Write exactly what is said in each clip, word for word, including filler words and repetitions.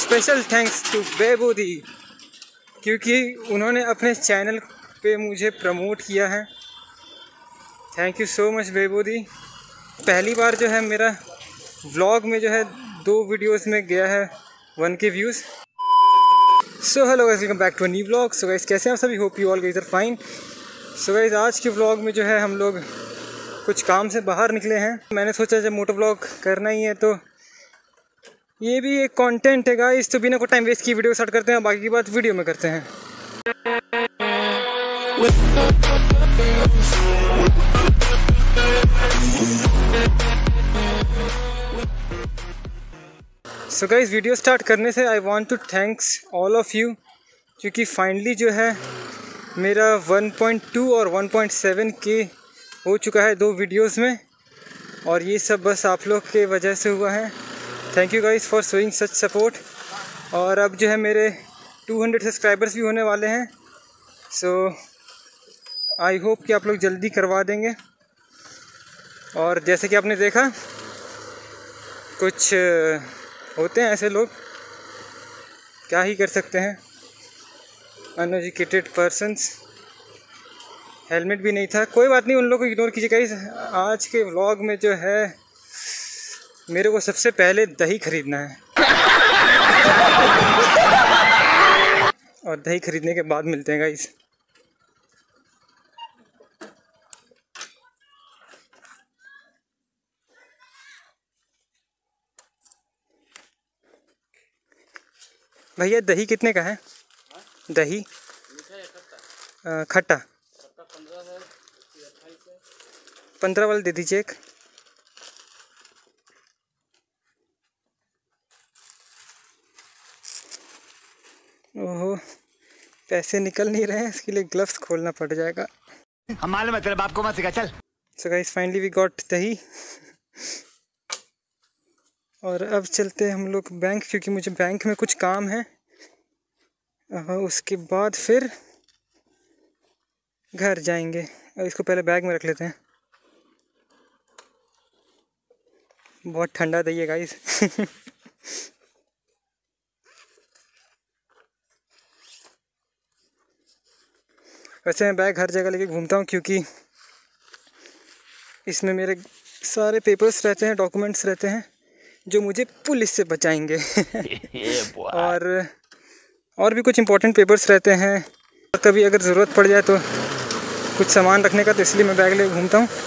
Special thanks to बेबूदी, क्योंकि उन्होंने अपने चैनल पे मुझे प्रमोट किया है। थैंक यू सो मच बेबूदी। पहली बार जो है मेरा व्लॉग में जो है दो वीडियोस में गया है one K views. So hello guys, welcome back to a new vlog. So guys कैसे हैं आप सभी? Hope you all guys are fine. So guys आज के व्लॉग में जो है हम लोग कुछ काम से बाहर निकले हैं। मैंने सोचा जब मोटो व्लॉग करना ही है तो ये भी एक कंटेंट है गाइस, तो बिना कोई टाइम वेस्ट की वीडियो स्टार्ट करते हैं, बाकी की बात वीडियो में करते हैं। सो गाइस वीडियो स्टार्ट करने से I want to thanks all of you, क्योंकि फाइनली जो है मेरा वन पॉइंट टू और वन पॉइंट सेवन के हो चुका है दो वीडियोस में, और ये सब बस आप लोग के वजह से हुआ है। Thank you guys for showing such support. और अब जो है मेरे टू हंड्रेड सब्सक्राइबर्स भी होने वाले हैं, सो आई होप कि आप लोग जल्दी करवा देंगे। और जैसे कि आपने देखा कुछ होते हैं ऐसे लोग, क्या ही कर सकते हैं, अनएजुकेटेड पर्सन्स। हेलमेट भी नहीं था, कोई बात नहीं, उन लोगों को इग्नोर कीजिए गाइस। आज के व्लॉग में जो है मेरे को सबसे पहले दही खरीदना है और दही खरीदने के बाद मिलते हैं गाइस। भैया दही कितने का है? दही खट्टा पंद्रह वाला दे दीजिए एक। ओहो पैसे निकल नहीं रहे हैं, इसके लिए ग्लव्स खोलना पड़ जाएगा। हम मालूम है तेरे बाप को मत सिखा, चल। So guys finally we got दही। और अब चलते हैं हम लोग बैंक, क्योंकि मुझे बैंक में कुछ काम है। उसके बाद फिर घर जाएंगे। और इसको पहले बैग में रख लेते हैं। बहुत ठंडा दही है गाइस वैसे मैं बैग हर जगह लेके घूमता हूँ, क्योंकि इसमें मेरे सारे पेपर्स रहते हैं, डॉक्यूमेंट्स रहते हैं जो मुझे पुलिस से बचाएंगे और और भी कुछ इम्पोर्टेंट पेपर्स रहते हैं। कभी अगर ज़रूरत पड़ जाए तो कुछ सामान रखने का, तो इसलिए मैं बैग लेके घूमता हूँ।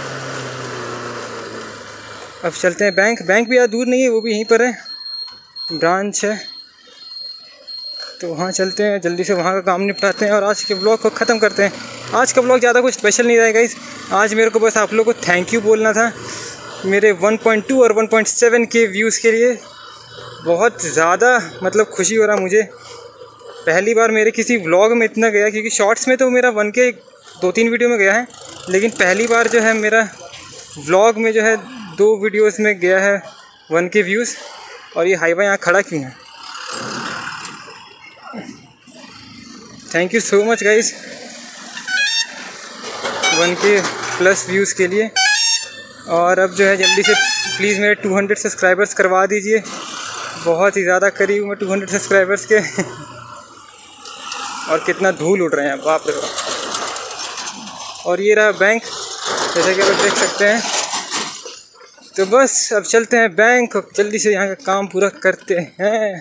अब चलते हैं बैंक। बैंक भी यार दूर नहीं है, वो भी यहीं पर है, ब्रांच है, तो वहाँ चलते हैं, जल्दी से वहाँ का काम निपटाते हैं और आज के ब्लॉग को ख़त्म करते हैं। आज का ब्लॉग ज़्यादा कुछ स्पेशल नहीं रहेगा इस, आज मेरे को बस आप लोगों को थैंक यू बोलना था मेरे वन पॉइंट टू और one point seven K views के लिए। बहुत ज़्यादा मतलब खुशी हो रहा मुझे, पहली बार मेरे किसी व्लॉग में इतना गया, क्योंकि शॉर्ट्स में तो मेरा वन के दो तीन वीडियो में गया है, लेकिन पहली बार जो है मेरा व्लॉग में जो है दो वीडियोस में गया है वन के व्यूज़। और ये हाईवा यहाँ खड़ा क्यों है? Thank you so much guys one K plus views के लिए। और अब जो है जल्दी से प्लीज़ मेरे टू हंड्रेड सब्सक्राइबर्स करवा दीजिए, बहुत ही ज़्यादा करीब मैं टू हंड्रेड सब्सक्राइबर्स के और कितना धूल उड़ रहे हैं, बाप रे बाप। और ये रहा बैंक, जैसे कि आप देख सकते हैं। तो बस अब चलते हैं बैंक, जल्दी से यहाँ का काम पूरा करते हैं।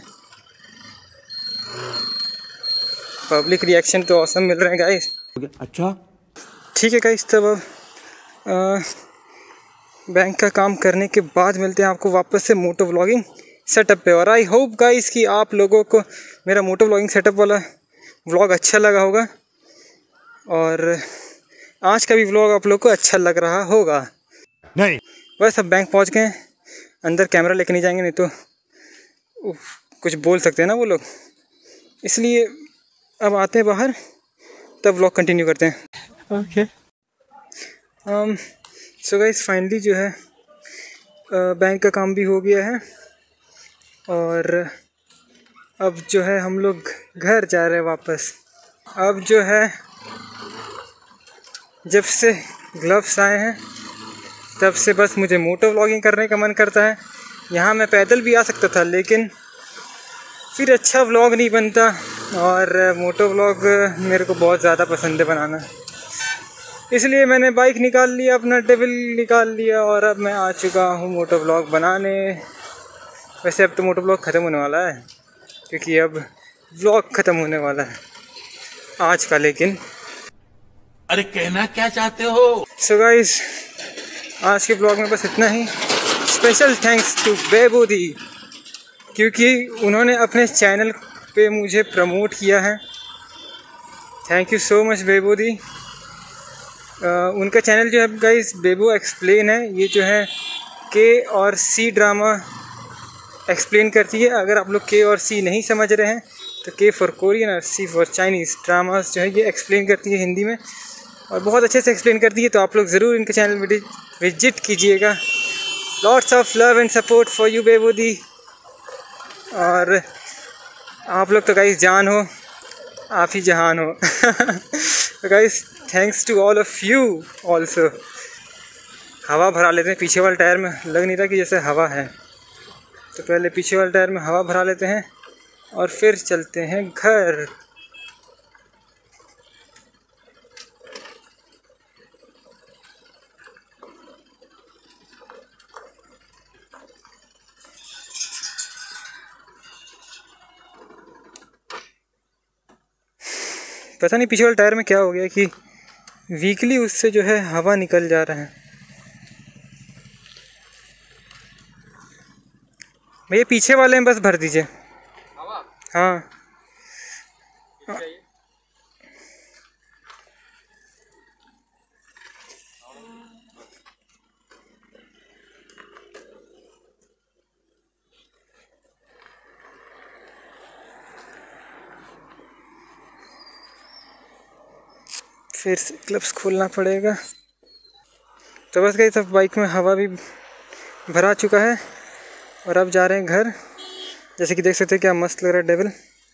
पब्लिक रिएक्शन तो ऑसम मिल रहे हैं गाइस। अच्छा ठीक है गाइस, तब अब आ, बैंक का काम करने के बाद मिलते हैं आपको वापस से मोटो व्लॉगिंग सेटअप पे। और आई होप गाइस कि आप लोगों को मेरा मोटो व्लॉगिंग सेटअप वाला व्लॉग अच्छा लगा होगा, और आज का भी व्लॉग आप लोगों को अच्छा लग रहा होगा। नहीं बस अब बैंक पहुंच गए, अंदर कैमरा लेके नहीं जाएंगे, नहीं तो उफ, कुछ बोल सकते हैं ना वो लोग, इसलिए अब आते हैं बाहर, तब व्लॉग कंटिन्यू करते हैं। ओके सो गाइस फाइनली जो है बैंक का काम भी हो गया है, और अब जो है हम लोग घर जा रहे हैं वापस। अब जो है जब से ग्लव्स आए हैं तब से बस मुझे मोटो व्लॉगिंग करने का मन करता है। यहाँ मैं पैदल भी आ सकता था, लेकिन फिर अच्छा व्लॉग नहीं बनता। और मोटो व्लॉग मेरे को बहुत ज़्यादा पसंद है बनाना, इसलिए मैंने बाइक निकाल लिया, अपना टेबल निकाल लिया और अब मैं आ चुका हूँ मोटो व्लॉग बनाने। वैसे अब तो मोटो व्लॉग ख़त्म होने वाला है, क्योंकि अब व्लॉग ख़त्म होने वाला है आज का। लेकिन अरे कहना क्या चाहते हो? सो गाइस, आज के ब्लॉग में बस इतना ही। स्पेशल थैंक्स टू बेबू दी, क्योंकि उन्होंने अपने चैनल पे मुझे प्रमोट किया है। Thank you so much Bebu दी। उनका चैनल जो है गाइस बेबू एक्सप्लेन है। ये जो है के और सी ड्रामा एक्सप्लेन करती है। अगर आप लोग के और सी नहीं समझ रहे हैं तो के फॉर कोरियन और सी फॉर चाइनीज़ ड्रामास जो है ये एक्सप्लेन करती है हिंदी में, और बहुत अच्छे से एक्सप्लेन करती है। तो आप लोग ज़रूर इनके चैनल में विजिट कीजिएगा। Lots of love and support for you Bebu दी। और आप लोग तो गाइस जान हो, आप ही जहान हो। तो guys thanks to all of you also. हवा भरा लेते हैं पीछे वाले टायर में, लग नहीं रहा कि जैसे हवा है। तो पहले पीछे वाले टायर में हवा भरा लेते हैं और फिर चलते हैं घर। पता नहीं पीछे वाले टायर में क्या हो गया कि वीकली उससे जो है हवा निकल जा रहा है। भैया पीछे वाले में बस भर दीजिए हवा। हाँ फिर से क्लब्स खोलना पड़ेगा। तो बस गई, सब बाइक में हवा भी भरा चुका है और अब जा रहे हैं घर। जैसे कि देख सकते हैं क्या मस्त लग रहा है डेविल।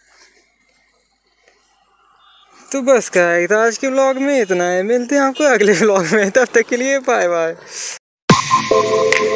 तो बस गाइस आज के व्लॉग में इतना है, मिलते हैं आपको अगले व्लॉग में, तब तक के लिए बाय बाय।